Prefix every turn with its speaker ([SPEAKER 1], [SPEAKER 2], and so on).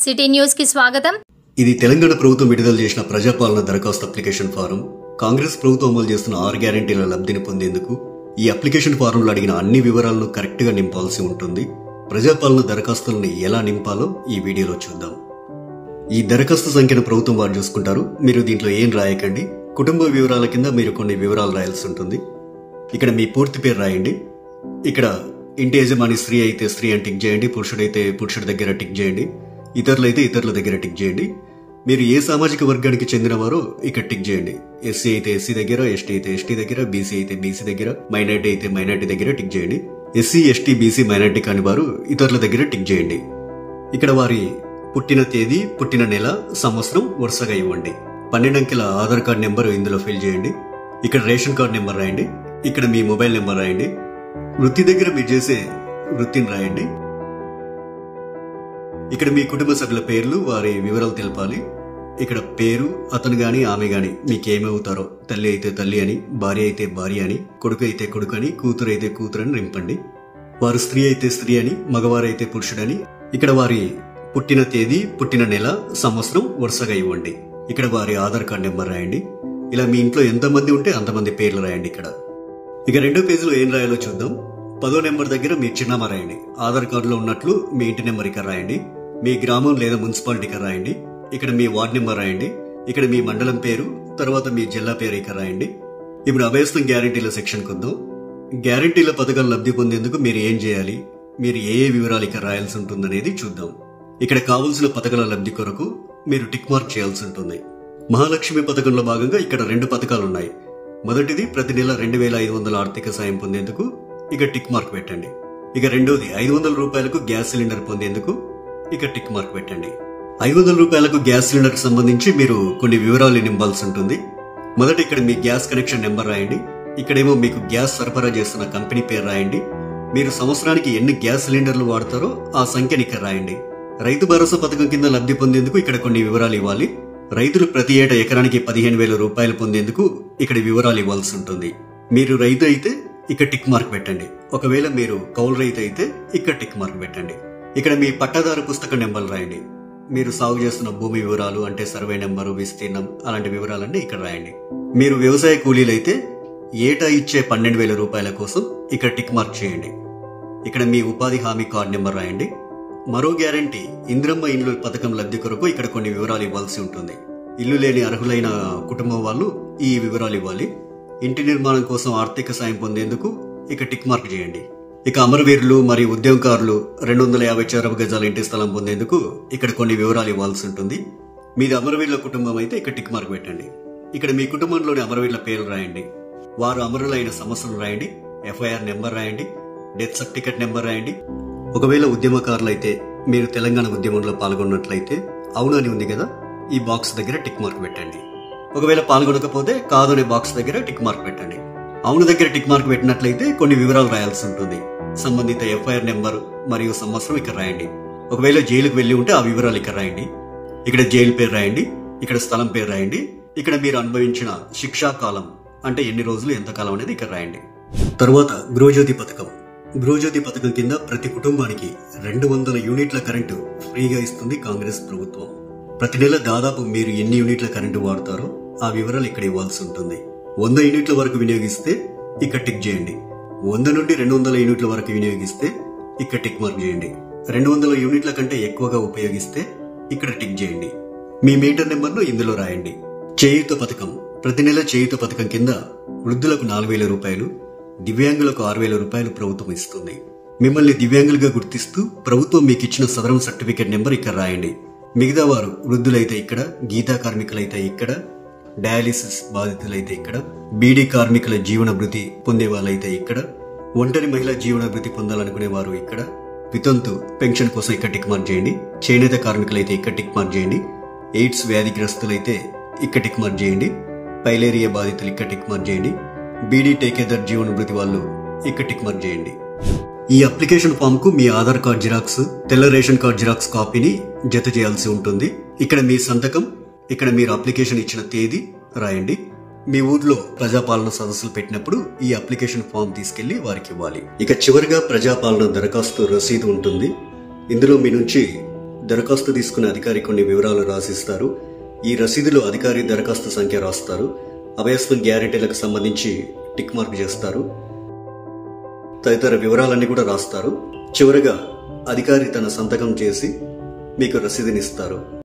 [SPEAKER 1] City news కి స్వాగతం.
[SPEAKER 2] ఇది తెలంగాణ ప్రభుత్వం విడుదల చేసిన ప్రజాపాలన దరఖాస్తు అప్లికేషన్ ఫారం. కాంగ్రెస్ ప్రభుత్వం అమలు చేస్తున్న 6 గ్యారెంటీల లబ్ధిని పొందేందుకు ఈ అప్లికేషన్ ఫారంలో అడిగిన అన్ని వివరాలను కరెక్ట్ గా నింపాల్సి ఉంటుంది. ప్రజాపాలన దరఖాస్తులను ఎలా నింపాలో ఈ వీడియోలో చూద్దాం. ఈ దరఖాస్తు సంఖ్యను ప్రభుత్వం వారు చూసుకుంటారు. మీరు దీంట్లో ఏం రాయకండి. కుటుంబ వివరాల కింద మీరు కొన్ని వివరాలు రాయాల్సి ఉంటుంది. ఇక్కడ మీ పూర్తి పేరు రాయండి. ఇక్కడ ఇంటి యజమాని స్త్రీ అయితే స్త్రీ అని టిక్ చేయండి, పురుషుడైతే పురుషుడి దగ్గర టిక్ చేయండి, ఇతరులైతే ఇతరుల దగ్గర టిక్ చేయండి. మీరు ఏ సామాజిక వర్గానికి చెందినవారో ఇక్కడ టిక్ చేయండి. ఎస్సీ అయితే ఎస్సీ దగ్గర, ఎస్టీ అయితే ఎస్టీ దగ్గర, బీసీ అయితే బీసీ దగ్గర, మైనార్టీ అయితే మైనార్టీ దగ్గర టిక్ చేయండి. ఎస్సీ ఎస్టీ బీసీ మైనార్టీ కాని వారు ఇతరుల దగ్గర టిక్ చేయండి. ఇక్కడ వారి పుట్టిన తేదీ, పుట్టిన నెల, సంవత్సరం వరుసగా ఇవ్వండి. 12 అంకెల ఆధార్ కార్డ్ నెంబర్ ఇందులో ఫిల్ చేయండి. ఇక్కడ రేషన్ కార్డ్ నెంబర్ రాయండి. ఇక్కడ మీ మొబైల్ నెంబర్ రాయండి. వృత్తి దగ్గర మీరు చేసే వృత్తిని రాయండి. ఇక్కడ మీ కుటుంబ సభ్యుల పేర్లు, వారి వివరాలు తెలపాలి. ఇక్కడ పేరు, అతను గాని ఆమె గాని మీకేమవుతారో, తల్లి అయితే తల్లి అని, భార్య అయితే భార్య అని, కొడుకు అయితే కొడుకు అని, కూతురు అయితే కూతురు అని నింపండి. వారు స్త్రీ అయితే స్త్రీ అని, మగవారైతే పురుషుడని. ఇక్కడ వారి పుట్టిన తేదీ, పుట్టిన నెల, సంవత్సరం వరుసగా ఇవ్వండి. ఇక్కడ వారి ఆధార్ కార్డ్ నెంబర్ రాయండి. ఇలా మీ ఇంట్లో ఎంతమంది ఉంటే అంతమంది పేర్లు రాయండి. ఇక్కడ ఇక 2వ పేజీలో ఏం రాయాలో చూద్దాం. 10వ నెంబర్ దగ్గర మీ చిరునామా రాయండి. ఆధార్ కార్డులో ఉన్నట్లు మీ ఇంటి నెంబర్ ఇక్కడ రాయండి. మీ గ్రామం లేదా మున్సిపాలిటీ ఇక్కడ రాయండి. ఇక్కడ మీ వార్డ్ నెంబర్ రాయండి. ఇక్కడ మీ మండలం పేరు, తర్వాత మీ జిల్లా పేరు ఇక్కడ రాయండి. ఇప్పుడు అభయస్థం గ్యారంటీల సెక్షన్ కొద్దాం. గ్యారంటీల పథకాలు లబ్ధి పొందేందుకు మీరు ఏం చేయాలి, మీరు ఏ వివరాలు ఇక్కడ రాయాల్సి ఉంటుందనేది చూద్దాం. ఇక్కడ కావలసిన పథకాల లబ్ధి కొరకు మీరు టిక్ మార్క్ చేయాల్సి ఉంటుంది. మహాలక్ష్మి పథకంలో భాగంగా ఇక్కడ 2 పథకాలు ఉన్నాయి. మొదటిది ప్రతి నెల 2500 ఆర్థిక సాయం పొందేందుకు ఇక టిక్ మార్క్ పెట్టండి. ఇక రెండోది 500 రూపాయలకు గ్యాస్ సిలిండర్ పొందేందుకు ఇక టిక్ మార్క్ పెట్టండి. 500 రూపాయలకు గ్యాస్ సిలిండర్ సంబంధించి మీరు కొన్ని వివరాలు నింపాల్సి ఉంటుంది. మొదట ఇక్కడ మీ గ్యాస్ కనెక్షన్ నెంబర్ రాయండి. ఇక్కడేమో మీకు గ్యాస్ సరఫరా చేస్తున్న కంపెనీ పేరు రాయండి. మీరు సంవత్సరానికి ఎన్ని గ్యాస్ సిలిండర్లు వాడతారో ఆ సంఖ్యని ఇక్కడ రాయండి. రైతు భరోసా పథకం కింద లబ్ధి పొందేందుకు ఇక్కడ కొన్ని వివరాలు ఇవ్వాలి. రైతులు ప్రతి ఏటా ఎకరానికి 15,000 రూపాయలు పొందేందుకు ఇక్కడ వివరాలు ఇవ్వాల్సి ఉంటుంది. మీరు రైతు అయితే ఇక్కడ టిక్ మార్క్ పెట్టండి. ఒకవేళ మీరు కౌలు రైతు అయితే ఇక్కడ టిక్ మార్క్ పెట్టండి. ఇక్కడ మీ పట్టాదారు పుస్తక నెంబర్లు రాయండి. మీరు సాగు చేస్తున్న భూమి వివరాలు అంటే సర్వే నెంబరు, విస్తీర్ణం అలాంటి వివరాలన్నీ ఇక్కడ రాయండి. మీరు వ్యవసాయ కూలీలైతే ఏటా ఇచ్చే 12,000 రూపాయల కోసం ఇక్కడ టిక్ మార్క్ చేయండి. ఇక్కడ మీ ఉపాధి హామీ కార్డ్ నెంబర్ రాయండి. మరో గ్యారంటీ ఇందిరమ్మ ఇండ్లు పథకం లబ్ధి కొరకు ఇక్కడ కొన్ని వివరాలు ఇవ్వాల్సి ఉంటుంది. ఇల్లు లేని అర్హులైన కుటుంబం వాళ్ళు ఈ వివరాలు ఇవ్వాలి. ఇంటి నిర్మాణం కోసం ఆర్థిక సాయం పొందేందుకు ఇక టిక్ మార్క్ చేయండి. ఇక అమరవీరులు మరియు ఉద్యోగకారులు 250 చదరపు గజాల ఇంటి స్థలం పొందేందుకు ఇక్కడ కొన్ని వివరాలు ఇవ్వాల్సి ఉంటుంది. మీది అమరవీరుల కుటుంబం అయితే ఇక్కడ టిక్ మార్క్ పెట్టండి. ఇక్కడ మీ కుటుంబంలోని అమరవీరుల పేర్లు రాయండి. వారు అమరులైన సంవత్సరం రాయండి. ఎఫ్ఐఆర్ నెంబర్ రాయండి. డెత్ సర్టిఫికెట్ నెంబర్ రాయండి. ఒకవేళ ఉద్యమకారులైతే మీరు తెలంగాణ ఉద్యమంలో పాల్గొన్నట్లయితే అవును అని ఉంది కదా, ఈ బాక్స్ దగ్గర టిక్ మార్క్ పెట్టండి. ఒకవేళ పాల్గొనకపోతే కాదు అనే బాక్స్ దగ్గర టిక్ మార్క్ పెట్టండి. అవును దగ్గర టిక్ మార్క్ పెట్టినట్లయితే కొన్ని వివరాలు రాయాల్సి ఉంటుంది. సంబంధిత ఎఫ్ఐఆర్ నెంబర్ మరియు సంవత్సరం ఇక్కడ రాయండి. ఒకవేళ జైలుకు వెళ్లి ఉంటే ఆ వివరాలు ఇక్కడ రాయండి. ఇక్కడ జైలు పేరు రాయండి. ఇక్కడ స్థలం పేరు రాయండి. ఇక్కడ మీరు అనుభవించిన శిక్షా కాలం అంటే ఎన్ని రోజులు, ఎంత కాలం అనేది ఇక్కడ రాయండి. తరువాత గృహజ్యోతి పథకం. గృహజ్యోతి పథకం కింద ప్రతి కుటుంబానికి 200 యూనిట్ల కరెంటు ఫ్రీగా ఇస్తుంది కాంగ్రెస్ ప్రభుత్వం. ప్రతి నెల దాదాపు మీరు ఎన్ని యూనిట్ల కరెంటు వాడతారో ఆ వివరాలు ఇక్కడ ఇవ్వాల్సి ఉంటుంది. 100 యూనిట్ల వరకు వినియోగిస్తే ఇక్కడ టిక్ చేయండి. 100 నుండి 200 యూనిట్ల వరకు వినియోగిస్తే ఇక్కడ టిక్ మార్క్ చేయండి. 200 యూనిట్ల కంటే ఎక్కువగా ఉపయోగిస్తే ఇక్కడ టిక్ చేయండి. మీ మీటర్ నెంబర్ను ఇందులో రాయండి. చేయూత పథకం. ప్రతి నెల చేయూత పథకం కింద వృద్ధులకు 4,000 రూపాయలు, దివ్యాంగులకు 6,000 రూపాయలు ప్రభుత్వం ఇస్తుంది. మిమ్మల్ని దివ్యాంగులుగా గుర్తిస్తూ ప్రభుత్వం మీకు ఇచ్చిన సదరం సర్టిఫికేట్ నెంబర్ ఇక్కడ రాయండి. మిగతా వారు వృద్ధులైతే ఇక్కడ, గీతా కార్మికులైతే ఇక్కడ, డయాలిసిస్ బాధితులైతే ఇక్కడ, బీడీ కార్మికుల జీవన భృతి పొందే వాళ్ళైతే ఇక్కడ, ఒంటరి మహిళా జీవన భృతి పొందాలనుకునే వారు ఇక్కడ, వితంతు పెన్షన్ కోసం ఇక్కడ టిక్ మార్క్ చేయండి. చేనేత కార్మికులైతే ఇక్కడ టిక్ మార్క్ చేయండి. ఎయిడ్స్ వ్యాధిగ్రస్తులైతే ఇక్కడ టిక్ మార్క్ చేయండి. పైలేరియా బాధితులు ఇక్కడ టిక్ మార్క్ చేయండి. బీడీ టేకేదర్ జీవన భృతి వాళ్ళు ఇక్కడ టిక్ మార్క్ చేయండి. ఈ అప్లికేషన్ ఫామ్ కు మీ ఆధార్ కార్డ్ జిరాక్స్, తెల్ల రేషన్ కార్డ్ జిరాక్స్ కాపీని జత చేయాల్సి ఉంటుంది. ఇక్కడ మీ సంతకం, ఇక్కడ మీరు అప్లికేషన్ ఇచ్చిన తేదీ రాయండి. మీ ఊర్లో ప్రజాపాలన సదస్సులు పెట్టినప్పుడు ఈ అప్లికేషన్ ఫామ్ తీసుకెళ్లి వారికి ఇవ్వాలి. ఇక చివరిగా ప్రజాపాలన దరఖాస్తు రసీదు ఉంటుంది. ఇందులో మీ నుంచి దరఖాస్తు తీసుకునే అధికారి కొన్ని వివరాలు రాసిస్తారు. ఈ రసీదులో అధికారి దరఖాస్తు సంఖ్య రాస్తారు. అభయస్వన్ గ్యారెంటీలకు సంబంధించి టిక్ మార్క్ చేస్తారు. తదితర వివరాలన్నీ కూడా రాస్తారు. చివరగా అధికారి తన సంతకం చేసి మీకు రసీదునిస్తారు.